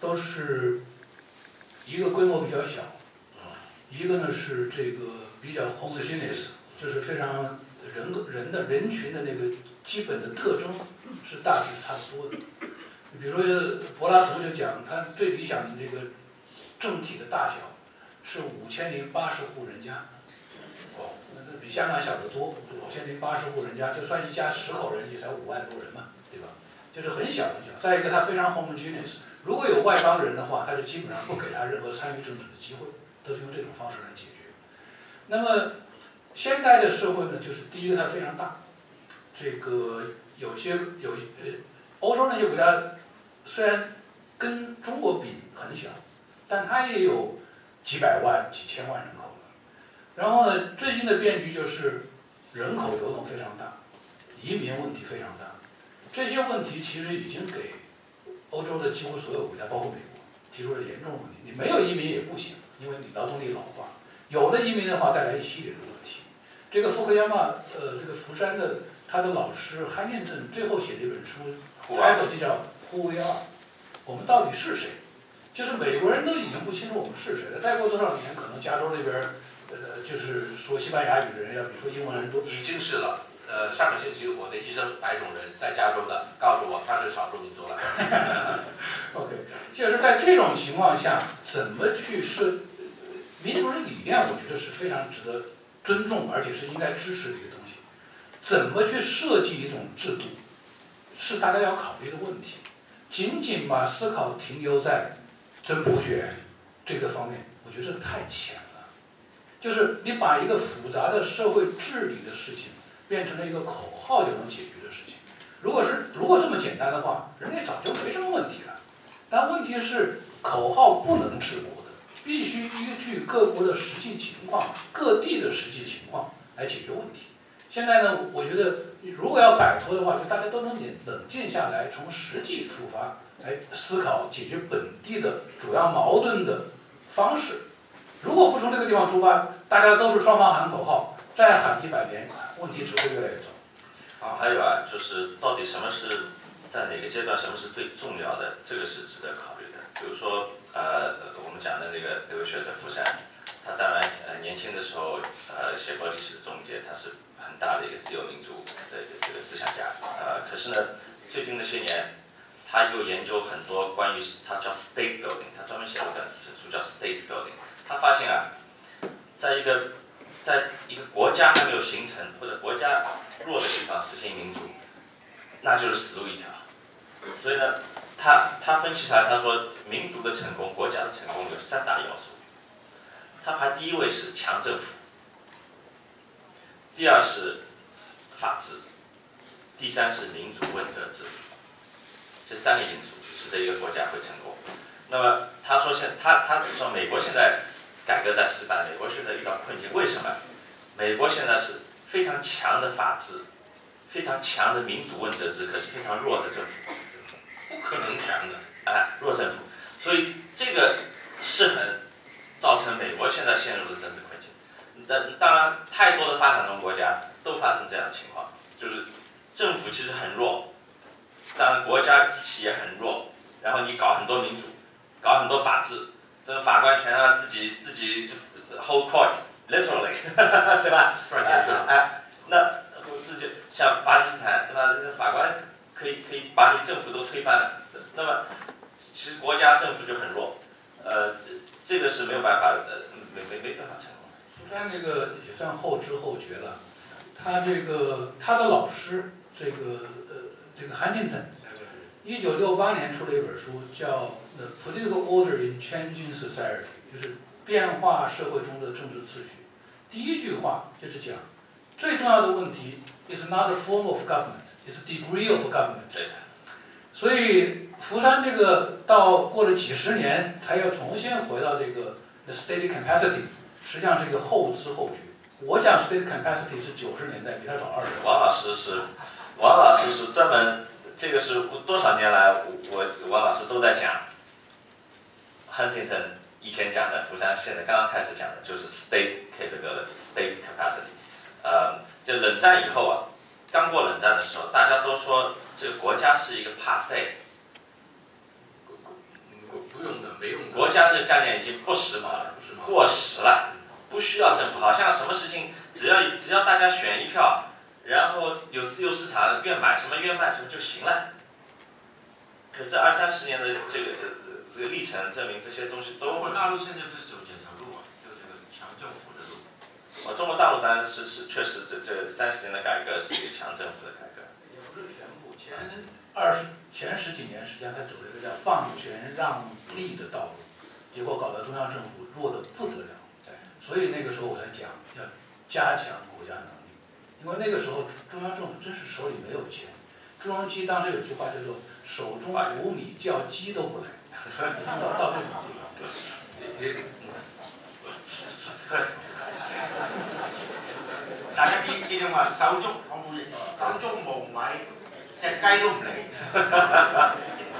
都是一个规模比较小，一个呢是这个比较 homogeneous， 就是非常人群的那个基本的特征是大致差不多的。比如说柏拉图就讲，他最理想的这个政体的大小是5080户人家，那比香港小得多。5080户人家，就算一家10口人也才5万多人嘛，对吧？就是很小很小。再一个，它非常 homogeneous， 如果有外邦人的话，他就基本上不给他任何参与政治的机会，都是用这种方式来解决。那么现代的社会呢，就是第一个它非常大，这个欧洲那些国家虽然跟中国比很小，但它也有几百万、几千万人口了。然后呢，最近的变局就是人口流动非常大，移民问题非常大。这些问题其实已经给欧洲的几乎所有国家，包括美国，提出了严重问题。你没有移民也不行，因为你劳动力老化；有了移民的话，带来一系列的问题。这个福克亚马，这个福山的他的老师汉念顿最后写的一本书，title就叫 Who We Are， 我们到底是谁？就是美国人都已经不清楚我们是谁了。再过多少年，可能加州那边，就是说西班牙语的人要比说英文人多。 已经是了。上个星期我的医生白种人在加州的告诉我他是少数民族了。 OK， 就是在这种情况下，怎么去民主的理念，我觉得是非常值得尊重，而且是应该支持的一个东西。怎么去设计一种制度，是大家要考虑的问题。仅仅把思考停留在真普选这个方面，我觉得这太浅了。就是你把一个复杂的社会治理的事情变成了一个口号就能解决的事情。如果这么简单的话，人类早就没什么问题了。但问题是，口号不能治国的，必须依据各国的实际情况、各地的实际情况来解决问题。现在呢，我觉得如果要摆脱的话，就大家都能冷静下来，从实际出发来思考解决本地的主要矛盾的方式。如果不从这个地方出发，大家都是双方喊口号，再喊100年，问题只会越来越糟。 好，还有啊，就是到底什么是在哪个阶段，什么是最重要的，这个是值得考虑的。比如说，我们讲的那位学者福山，他当然年轻的时候写过历史的总结，他是很大的一个自由民主的这个思想家。可是呢，最近这些年，他又研究很多关于他叫 state building， 他专门写了一本书叫 state building。他发现啊，在一个国家还没有形成或者国家弱的地方实行民主，那就是死路一条。所以呢，他分析出来，他说民族的成功、国家的成功有3大要素。他排第1位是强政府，第2是法治，第3是民主问责制。这3个因素使得一个国家会成功。那么他说他说美国现在改革在失败，美国现在遇到困境，为什么？美国现在是非常强的法治，非常强的民主问责制，可是非常弱的政府， 不可能强的。 弱政府，所以这个是很造成美国现在陷入的政治困境。当然，太多的发展中国家都发生这样的情况，就是政府其实很弱，当然国家机器也很弱，然后你搞很多民主，搞很多法治，这个法官全让自己就 hold court literally， 对吧？ 赚钱去了。 那是就像巴基斯坦，对吧？这个法官可以把你政府都推翻了。那么其实国家政府就很弱，这个是没有办法没办法成功。 福山这个也算后知后觉了，他的老师这个汉宁顿，1968年出了一本书叫《The Political Order in Changing Society》，就是变化社会中的政治秩序。第1句话就是讲，最重要的问题 is not the form of government, is the degree of government。 对的。 所以福山这个到过了几十年，才要重新回到这个 the state capacity， 实际上是一个后知后觉。我讲 state capacity 是90年代，比他早20年。 王老师是专门，这个是多少年来王老师都在讲。Huntington 以前讲的，福山现在刚刚开始讲的就是 state capability、state capacity。就冷战以后啊，刚过冷战的时候，大家都说这个国家是一个 passe。 家这个概念已经不时髦了，过时了，不需要政府，好像什么事情只要大家选一票，然后有自由市场，愿买什么愿卖什么就行了。可是20-30年的这个历程证明，这些东西都。 中国大陆现在不是走这条路啊，就这个强政府的路。 中国大陆当然是确实这30年的改革是一个强政府的改革。 也不是全部，前10几年实际上他走了一个叫放权让利的道路，结果搞得中央政府弱得不得了。所以那个时候我才讲要加强国家能力，因为那个时候中央政府真是手里没有钱。朱镕基当时有句话叫做“手中无米，叫鸡都不来”，到这种地方。 大家知道話手足我冇手足無米，隻雞都唔嚟。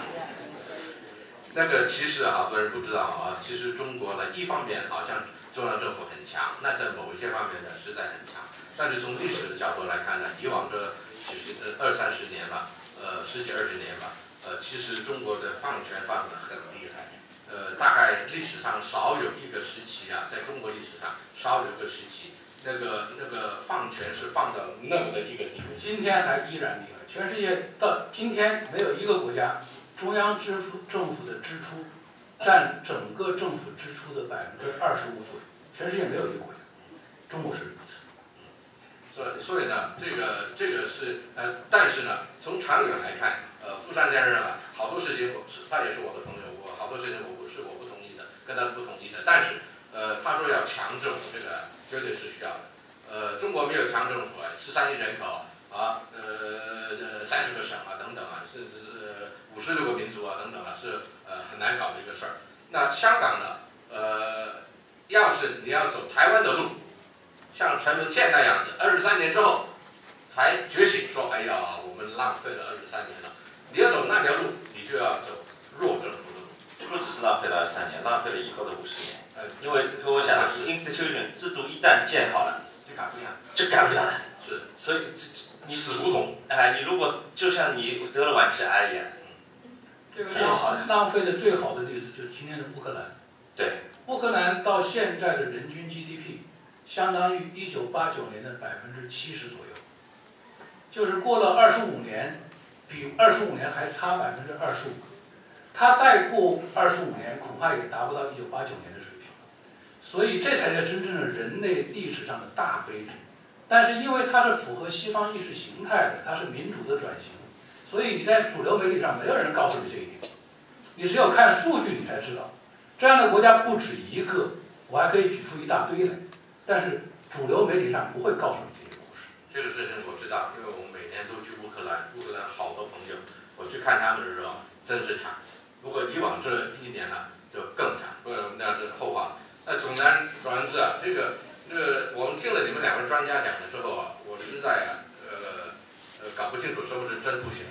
那个其实好多人不知道啊，其实中国呢，一方面好像中央政府很强，那在某一些方面呢实在很强，但是从历史的角度来看呢，以往这其实20-30年吧，10几20年吧，其实中国的放权放得很厉害，大概历史上少有一个时期啊，在中国历史上少有一个时期，那个放权是放到那么的一个地步。 今天还依然厉害，全世界到今天没有一个国家中央政府的支出占整个政府支出的25%左右，全世界没有一个国家，中国是如此。 所以呢，这个是但是呢，从长远来看，傅山先生啊，好多事情他也是我的朋友，好多事情我不同意的，跟他不同意的，但是他说要强政府，这个绝对是需要的。中国没有强政府啊，13亿人口啊，30个省啊等等啊，甚至是56个民族啊等等啊，是很难搞的一个事儿。那香港呢，要是你要走台湾的路。像陈文茜那样子，23年之后才觉醒，说：“哎呀，我们浪费了23年了。”你要走那条路，你就要走弱政府的路。 不只是浪费了23年，浪费了以后的50年。因为跟我讲的是 institution 制度一旦建好了，就改不了了。 是， 所以你死胡同。 你如果就像你得了晚期癌一样， 这个浪费的最好的例子就是今天的乌克兰。 对。 乌克兰到现在的人均 GDP。相当于1989年的70%左右，就是过了25年，比25年还差25%。它再过25年，恐怕也达不到1989年的水平。所以这才是真正的人类历史上的大悲剧。但是因为它是符合西方意识形态的，它是民主的转型，所以你在主流媒体上没有人告诉你这一点，你只有看数据你才知道。这样的国家不止一个，我还可以举出一大堆来。但是主流媒体上不会告诉你这些故事。 这个事情我知道，因为我们每年都去乌克兰，乌克兰好多朋友，我去看他们的时候，真是惨。如果以往这1年呢，就更惨，那是后话。那总而言之啊，这个我们听了你们2位专家讲了之后啊，我实在搞不清楚什么是真不行。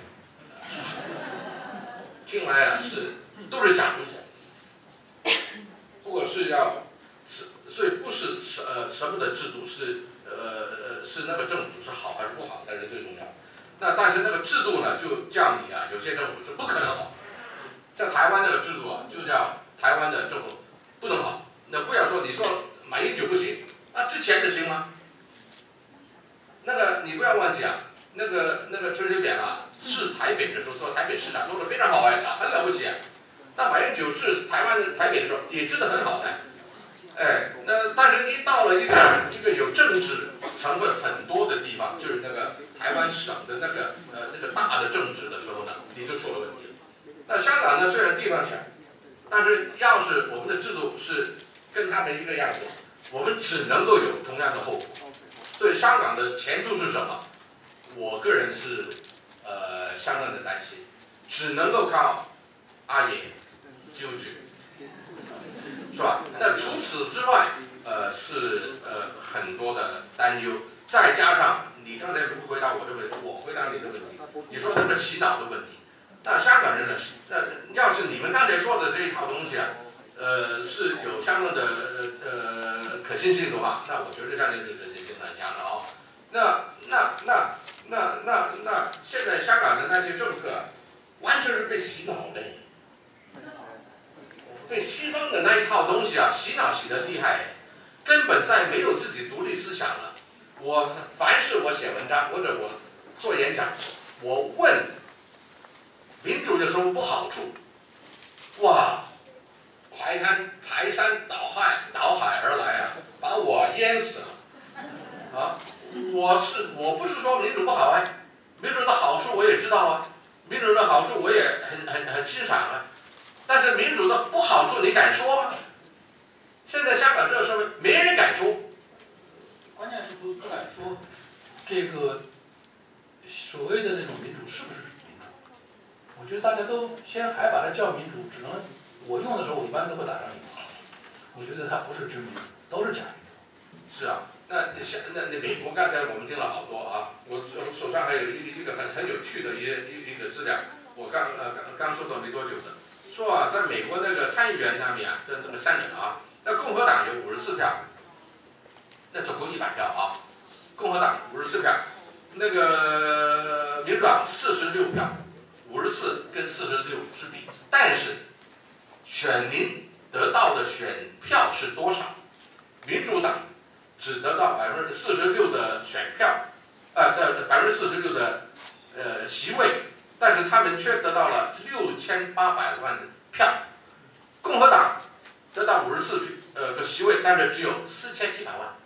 听来啊都是假不行。不过是要。所以不是什么的制度是那个政府是好还是不好才是最重要的。那但是那个制度呢，就叫你啊，有些政府是不可能好。像台湾那个制度啊，就叫台湾的政府不能好。那不要说你说马英九不行，那之前的行吗？那个你不要忘记啊，那个陈水扁啊，治台北的时候做台北市长做得非常好哎，很了不起啊。那马英九治台北的时候也治得很好的。那但是一到了一个有政治成分很多的地方，就是那个台湾省的那个大的政治的时候呢，你就出了问题了。那香港呢，虽然地方小，但是要是我们的制度是跟他们一个样子，我们只能够有同样的后果。所以香港的前途是什么？我个人是相当的担心，只能够靠阿爷纠举。是吧？那除此之外，是很多的担忧，再加上你刚才不回答我的问题，我回答你的问题，你说那个洗脑的问题，那香港人呢？要是你们刚才说的这一套东西啊，是有相当的可信性的话，那我觉得相对这个可信性蛮强的哦。那现在香港的那些政客，完全是被洗脑的。 对西方的那一套东西啊，洗脑洗得厉害，根本再没有自己独立思想了。凡是我写文章或者我做演讲，我问民主有什么不好处，哇，排山倒海而来啊，把我淹死了啊！我不是说民主不好啊，民主的好处我也知道啊，民主的好处我也很欣赏啊，但是民主的不好处你敢说吗？现在香港这个社会没人敢说， 关键是不敢说这个所谓的那种民主是不是民主？我觉得大家都先还把它叫民主，只能我用的时候我一般都会打上引号。我觉得它不是真民主，都是假民主。 是啊，那美国刚才我们听了好多啊，我手上还有一个很有趣的一个资料，我刚收到没多久的，说啊，在美国那个参议员那边啊，在那个3年啊，那共和党有54票，那总共100票啊，共和党54票，那个民主党46票，54跟46之比，但是选民得到的选票是多少？民主党只得到46%的选票，46%的席位，但是他们却得到了6800万票。共和党得到54个席位，但是只有4700万。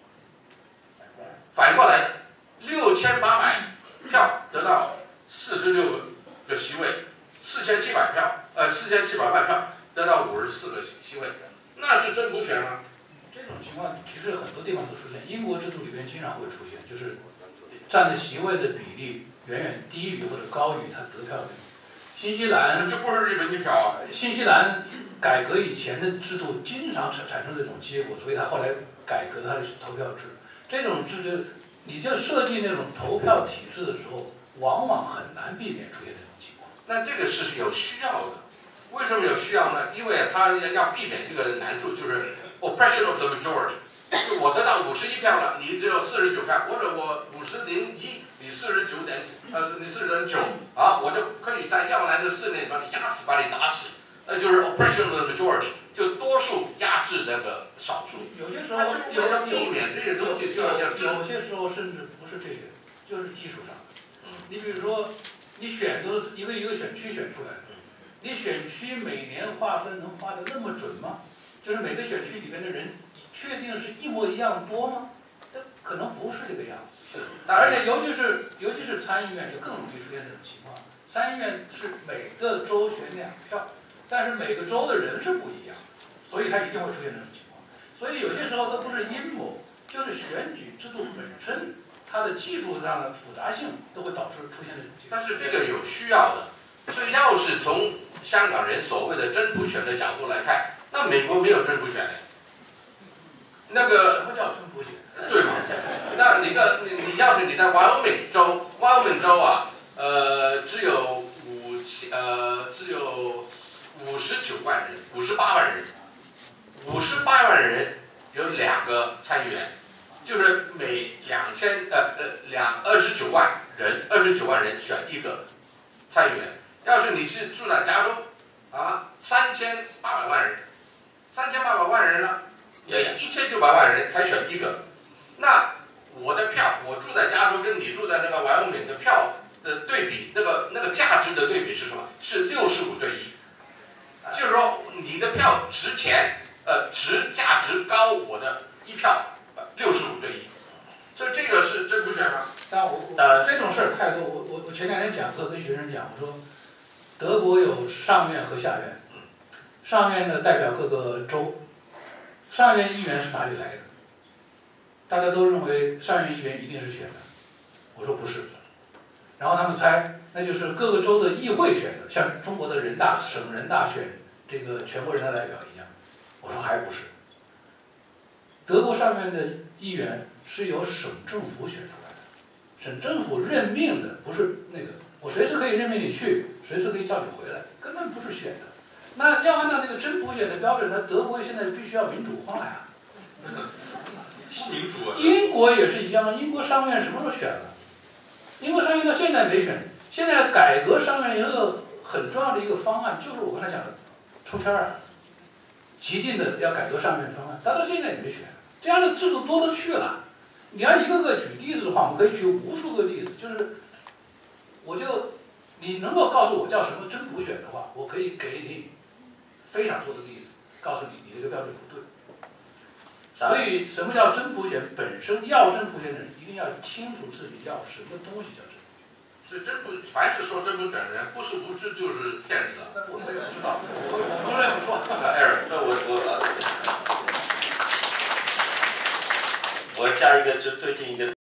反过来，6800票得到46个席位，4700万票得到54个席位，那是真普选吗？ 这种情况其实很多地方都出现，英国制度里边经常会出现，就是占的席位的比例远远低于或者高于他得票率。新西兰这不是日本一票啊！ 新西兰改革以前的制度经常产生这种结果，所以他后来改革他的投票制。这种制度，你就设计那种投票体制的时候，往往很难避免出现这种情况。 那这个是有需要的，为什么有需要呢？因为他要避免这个难处，就是 oppression of the majority。就我得到51票了，你只有49票，或者我50-01，你49.9啊，我就可以在要来的4年把你压死，把你打死，那就是 oppression of the majority， 就多数压制那个少数。 有些时候要避免这些东西，就要有些时候甚至不是这个，就是技术上的。你比如说，你选都是一个选区选出来的，你选区每年划分能划得那么准吗？就是每个选区里面的人确定是一模一样多吗？这可能不是这个样子。 是， 而且尤其是参议院就更容易出现这种情况。参议院是每个州选2票，但是每个州的人是不一样，所以它一定会出现这种情况。所以有些时候都不是阴谋，就是选举制度本身它的技术上的复杂性都会导致出现这种情况。 但是这个有需要的，所以要是从香港人所谓的真普选的角度来看，那美国没有真普选的。那个什么叫真普选？ 对吗？那你要是你在 Wyoming 州啊，只有59万人，58万人，58万人有2个参议员，就是每29万人选1个参议员。要是你是住在加州啊，3800万人，3800万人呢，每1900万人才选1个。那我的票，我住在加州跟你住在那个Wyoming的票的对比，那个价值的对比是什么？是65:1，就是说你的票值钱，价值高我的1票65:1，所以这个是真普选吗？ 当然这种事儿太多。我前2天讲课跟学生讲，我说德国有上院和下院，上院呢代表各个州，上院议员是哪里来的？大家都认为上院议员一定是选的，我说不是，然后他们猜，那就是各个州的议会选的，像中国的人大、省人大选这个全国人大代表一样，我说还不是。德国上院的议员是由省政府选出来的，省政府任命的，不是那个我随时可以任命你去，随时可以叫你回来，根本不是选的。那要按照那个真普选的标准，那德国现在必须要民主化呀。 不民主啊！ 英国也是一样，英国上院什么时候选了？英国上院到现在没选。现在改革上院一个很重要的一个方案，就是我刚才讲的抽签儿。 激进的要改革上面方案，他到现在也没选。这样的制度多了去了。你要一个个举例子的话，我们可以举无数个例子。就是你能够告诉我叫什么真普选的话，我可以给你非常多的例子，告诉你这个标准不对。所以什么叫真普选？本身要真普选的人一定要清楚自己要什么东西叫真普选。 所以凡是说真普选的人，不是无知就是骗子了。 那我也不知道，我不这么说。 我加一个，就最近一个